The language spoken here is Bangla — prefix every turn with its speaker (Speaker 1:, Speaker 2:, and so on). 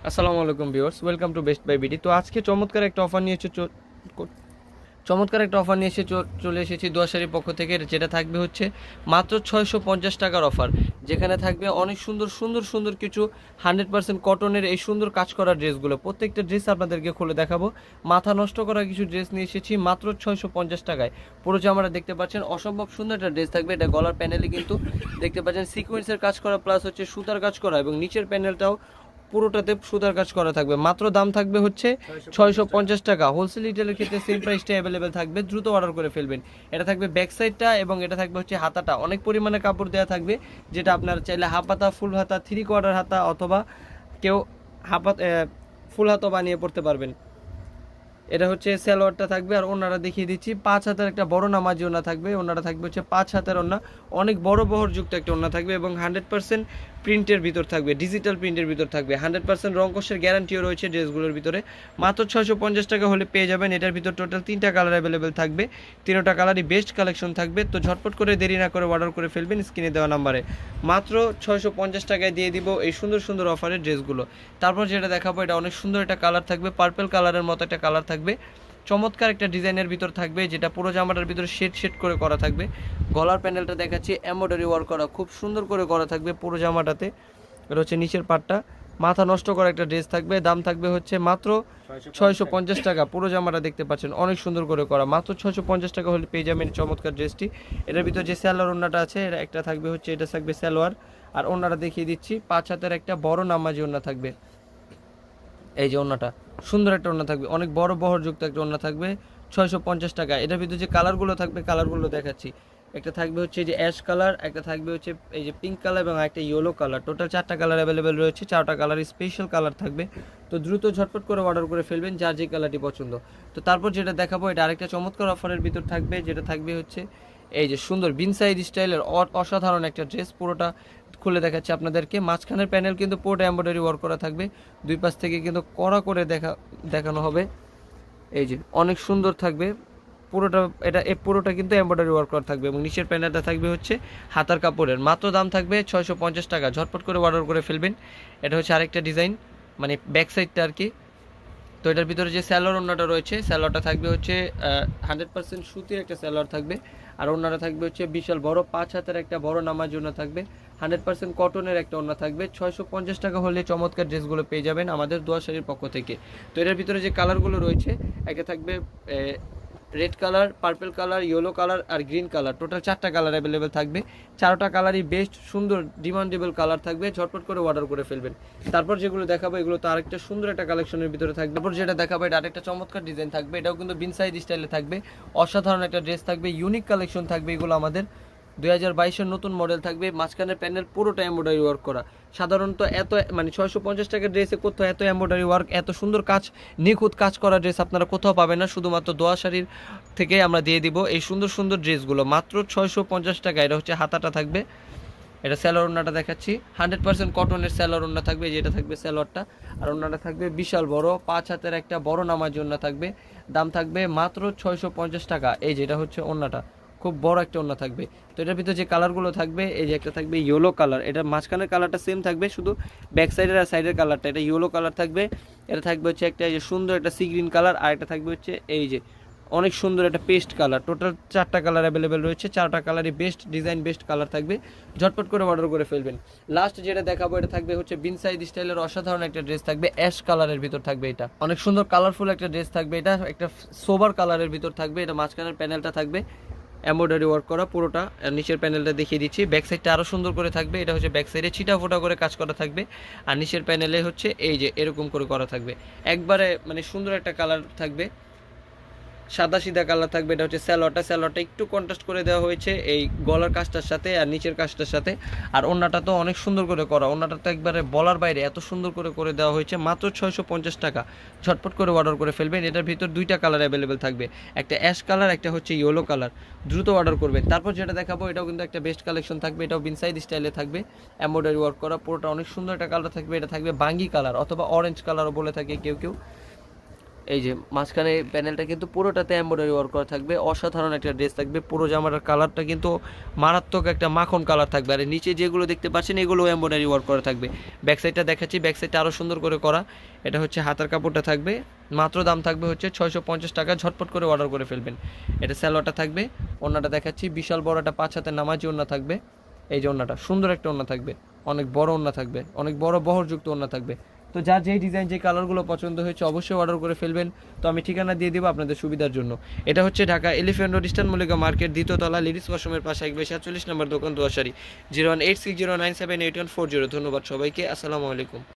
Speaker 1: আসসালামু আলাইকুম viewers, welcome to best buy BD. তো আজকে চমৎকার একটা অফার নিয়ে চলে এসেছি দোয়াশারির পক্ষ থেকে, যেটা থাকবে হচ্ছে মাত্র 650 টাকার অফার, যেখানে থাকবে অনেক সুন্দর সুন্দর সুন্দর কিছু 100% কটনের এই সুন্দর কাজ করা ড্রেসগুলো। প্রত্যেকটা ড্রেস আপনাদেরকে খুলে দেখাবো। মাথা নষ্ট করা কিছু ড্রেস নিয়ে এসেছি মাত্র 650 টাকায়। পুরো জামাটা দেখতে পাচ্ছেন, অসম্ভব সুন্দর একটা ড্রেস থাকবে। এটা গলার প্যানেলে কিন্তু দেখতে পাচ্ছেন সিকোয়েন্সের কাজ করা, প্লাস হচ্ছে সুতার কাজ করা, এবং নিচের প্যানেলটাও পুরোটাতে সুতার কাজ করা থাকবে। মাত্র দাম থাকবে হচ্ছে 650 টাকা। হোলসেল রিটেলের ক্ষেত্রে সেম প্রাইসটা অ্যাভেলেবেল থাকবে, দ্রুত অর্ডার করে ফেলবেন। এটা থাকবে ব্যাক সাইডটা এবং এটা থাকবে হচ্ছে হাতাটা। অনেক পরিমাণে কাপড় দেওয়া থাকবে, যেটা আপনারা চাইলে হাফ হাতা, ফুল হাতা, 3/4 হাতা, অথবা কেউ হাফ হাতা ফুল হাতা বানিয়ে পড়তে পারবেন। এটা হচ্ছে সালোয়ারটা থাকবে। আর ওনারা দেখিয়ে দিচ্ছি 5 হাতের একটা বড় নামাজি ওনা থাকবে। ওনারা থাকবে হচ্ছে 5 হাতের ওনা, অনেক বড় বহরযুক্ত একটা ওনা থাকবে, এবং 100% প্রিন্টের ভিতর থাকবে, ডিজিটাল প্রিন্টের ভিতর থাকবে। 100% রং কষের গ্যারান্টিও রয়েছে ড্রেসগুলোর ভিতরে। মাত্র 650 টাকা হলে পেয়ে যাবেন। এটার ভিতর টোটাল 3টা কালার অ্যাভেলেবেল থাকবে, 3টা কালারই বেস্ট কালেকশন থাকবে। তো ঝটপট করে দেরি না করে অর্ডার করে ফেলবেন স্ক্রিনে দেওয়া নাম্বারে। মাত্র 650 টাকায় দিয়ে দিব এই সুন্দর সুন্দর অফারের ড্রেসগুলো। তারপর যেটা দেখাবো, এটা অনেক সুন্দর একটা কালার থাকবে, পার্পল কালারের মতো একটা কালার থাকবে, চমৎকার একটা ডিজাইনের ভিতর থাকবে, যেটা পুরো জামাটার ভিতরে শেড শেড করে করা থাকবে। গলার প্যানেলটা দেখাচ্ছি, এমব্রয়ডারি ওয়ার্ক করা, খুব সুন্দর করে করা থাকবে পুরো জামাটাতে। এটা হচ্ছে নিচের পাটটা। মাথা নষ্ট করা একটা ড্রেস থাকবে। দাম থাকবে হচ্ছে মাত্র 650 টাকা। পুরো জামাটা দেখতে পাচ্ছেন অনেক সুন্দর করে করা। মাত্র 650 টাকা হলে পেয়ে যাবেন চমৎকার ড্রেসটি। এটার ভিতরে যে সালোয়ার ওড়নাটা আছে, এটা একটা থাকবে হচ্ছে, এটা থাকবে সালোয়ার। আর ওড়নাটা দেখিয়ে দিচ্ছি, 5 হাতের একটা বড় নামাজি ওড়না থাকবে। এই যে ওড়নাটা, সুন্দর একটা ওড়না থাকবে, অনেক বড় বহরযুক্ত একটা ওড়না থাকবে, 650 টাকা। এটার ভিতরে যে কালারগুলো থাকবে, কালারগুলো দেখাচ্ছি। একটা থাকবে হচ্ছে এই যে অ্যাশ কালার, একটা থাকবে হচ্ছে এই যে পিঙ্ক কালার, এবং একটা ইয়েলো কালার। টোটাল 4টা কালার অ্যাভেলেবেল রয়েছে, 4টা কালার স্পেশাল কালার থাকবে। তো দ্রুত ঝটপট করে অর্ডার করে ফেলবেন যার যে কালারটি পছন্দ। তো তারপর যেটা দেখাবো, এটা আরেকটা চমৎকার অফারের ভিতর থাকবে, যেটা থাকবে হচ্ছে এই যে সুন্দর বিনসাইড স্টাইলের অসাধারণ একটা ড্রেস। পুরোটা খুলে দেখাচ্ছি আপনাদেরকে। মাঝখানের প্যানেল কিন্তু পুরোটা এমব্রয়ডারি ওয়ার্ক করা থাকবে, দুই পাশ থেকে কিন্তু কড়া করে দেখানো হবে। এই যে অনেক সুন্দর থাকবে পুরোটা। পুরোটা কিন্তু এমব্রয়ডারি ওয়ার্ক করা থাকবে, এবং নিচের প্যানেলটা থাকবে হচ্ছে হাতার কাপড়ের। মাত্র দাম থাকবে 650 টাকা। ঝটপট করে অর্ডার করে ফেলবেন। এটা হচ্ছে আরেকটা ডিজাইন, মানে ব্যাক সাইডটা আর কি। তো এটার ভিতরে যে স্যালোয়ার ওড়নাটা রয়েছে, স্যালোয়ারটা থাকবে হচ্ছে 100% সুতির একটা স্যালোয়ার থাকবে। আর ওড়নাটা থাকবে হচ্ছে বিশাল বড়, 5 হাতের একটা বড় নামাজ ওড়না থাকবে, 100% কটনের একটা ওড়না থাকবে। 650 টাকা হলে চমৎকার ড্রেসগুলো পেয়ে যাবেন আমাদের দোয়াশারির পক্ষ থেকে। তো এটার ভিতরে যে কালারগুলো রয়েছে, একটা থাকবে red colour, purple colour, yellow colour আর গ্রিন কালার। টোটাল 4টা কালার অ্যাভেলেবেল থাকবে, 4টা কালারই বেস্ট সুন্দর ডিমান্ডেবল কালার থাকবে। ঝটপট করে অর্ডার করে ফেলবেন। তারপর যেগুলো দেখাবো, এগুলো তো আরেকটা সুন্দর একটা কালেকশনের ভিতরে থাকবে। তারপর যেটা দেখাবো, এটা আরেকটা চমৎকার ডিজাইন থাকবে। এটাও কিন্তু বিনসাইড স্টাইলে থাকবে, অসাধারণ একটা ড্রেস থাকবে, ইউনিক কালেকশন থাকবে। এগুলো আমাদের 2022-এর নতুন মডেল থাকবে। মাঝখানের প্যানেল পুরোটা এমব্রয়ডারি ওয়ার্ক করা। সাধারণত এত মানে 650 টাকার ড্রেসে কোথাও এত এমব্রয়ডারি ওয়ার্ক, এত সুন্দর কাজ, নিখুঁত কাজ করা ড্রেস আপনারা কোথাও পাবেন না। শুধুমাত্র দোয়াশারির থেকে আমরা দিয়ে দিব এই সুন্দর সুন্দর ড্রেসগুলো মাত্র 650 টাকা। এটা হচ্ছে হাতাটা থাকবে, এটা স্যালোয়ার ওড়নাটা দেখাচ্ছি, 100% কটনের স্যালোয়ার ওড়না থাকবে, যেটা থাকবে স্যালোয়ারটা। আর ওড়নাটা থাকবে বিশাল বড়, 5 হাতের একটা বড় নামাজ ওড়না থাকবে। দাম থাকবে মাত্র 650 টাকা। এই যেটা হচ্ছে ওড়নাটা, খুব বড় একটা ওড়না থাকবে। তো এটার ভিতরে যে কালারগুলো থাকবে, এই যে একটা থাকবে ইয়েলো কালার, এটা মাঝখানের কালারটা সেম থাকবে, শুধু ব্যাক সাইডের আর সাইডের কালারটা এটা ইয়েলো কালার থাকবে। এটা থাকবে হচ্ছে একটা এই যে সুন্দর একটা সি গ্রিন কালার, আর একটা থাকবে হচ্ছে এই যে অনেক সুন্দর একটা পেস্ট কালার। টোটাল 4টা কালার অ্যাভেলেবেল রয়েছে, 4টা কালারই বেস্ট ডিজাইন, বেস্ট কালার থাকবে। ঝটপট করে অর্ডার করে ফেলবেন। লাস্ট যেটা দেখাবো, এটা থাকবে হচ্ছে বিনসাইড স্টাইলের অসাধারণ একটা ড্রেস থাকবে, অ্যাশ কালারের ভিতর থাকবে। এটা অনেক সুন্দর কালারফুল একটা ড্রেস থাকবে, এটা একটা সোবার কালারের ভিতর থাকবে। এটা মাঝখানের প্যানেলটা থাকবে এমব্রয়ডারি ওয়ার্ক করা পুরোটা। নিচের প্যানেলটা দেখিয়ে দিচ্ছি, ব্যাক সাইডটা আরও সুন্দর করে থাকবে। এটা হচ্ছে ব্যাক সাইডে ছিটা ফোটা করে কাজ করা থাকবে, আর নিচের প্যানেলে হচ্ছে এই যে এরকম করে করা থাকবে। একবারে মানে সুন্দর একটা কালার থাকবে, সাদা সিধা কালার থাকবে। এটা হচ্ছে স্যালোয়ারটা একটু কন্ট্রাস্ট করে দেওয়া হয়েছে এই গলার কাজটার সাথে আর নিচের কাজটার সাথে। আর ওড়নাটা তো অনেক সুন্দর করে করা, ওড়নাটা তো একবারে বলার বাইরে এত সুন্দর করে দেওয়া হয়েছে। মাত্র 650 টাকা। ঝটপট করে অর্ডার করে ফেলবেন। এটার ভিতর 2টা কালার অ্যাভেলেবেল থাকবে, একটা অ্যাশ কালার, একটা হচ্ছে ইয়েলো কালার। দ্রুত অর্ডার করবেন। তারপর যেটা দেখাবো, এটাও কিন্তু একটা বেস্ট কালেকশন থাকবে, এটাও বিনসাইড স্টাইলে থাকবে, এমব্রয়ডারি ওয়ার্ক করা পুরোটা, অনেক সুন্দর একটা কালার থাকবে। এটা থাকবে বাঙ্গি কালার অথবা অরেঞ্জ কালারও বলে থাকে কেউ কেউ। এই যে মাঝখানে প্যানেলটা কিন্তু পুরোটাতে এমব্রয়ডারি ওয়ার্ক করা থাকবে, অসাধারণ একটা ড্রেস থাকবে। পুরো জামার কালারটা কিন্তু মারাত্মক একটা মাখন কালার থাকবে। আর নিচে যেগুলো দেখতে পাচ্ছেন এগুলো এমব্রয়ডারি ওয়ার্ক করা থাকবে। ব্যাক সাইডটা দেখাচ্ছি, ব্যাক সাইডটা আরও সুন্দর করে করা। এটা হচ্ছে হাতার কাপড়টা থাকবে, মাত্র দাম থাকবে হচ্ছে 650 টাকা। ঝটপট করে অর্ডার করে ফেলবেন। এটা স্যালোয়ারটা থাকবে, ওড়নাটা দেখাচ্ছি, বিশাল বড় একটা 5 হাতের নামাজি ওড়না থাকবে। এই যে ওড়নাটা সুন্দর একটা ওড়না থাকবে, অনেক বড় ওড়না থাকবে, অনেক বড় বহরযুক্ত ওড়না থাকবে। তো যার যেই ডিজাইন যে কালারগুলো পছন্দ হয়েছে অবশ্যই অর্ডার করে ফেলবেন। তো আমি ঠিকানা দিয়ে দেবো আপনাদের সুবিধার জন্য। এটা হচ্ছে Dhaka elephant road eastern Mallika market, দ্বিতীয়তলা, লেডিস ওয়াশরুমের পাশে 147 নম্বর দোকান, দোয়াশারি। 01860978140। ধন্যবাদ সবাইকে, আসসালামু আলাইকুম।